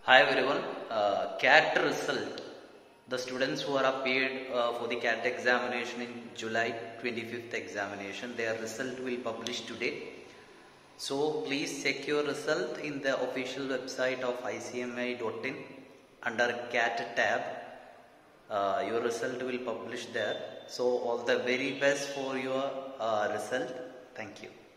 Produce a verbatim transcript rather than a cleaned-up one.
Hi everyone, uh, C A T result. The students who are appeared uh, for the C A T examination in July twenty-fifth examination, their result will publish today. So please check your result in the official website of I C M I dot in under C A T tab. Uh, your result will publish there. So all the very best for your uh, result. Thank you.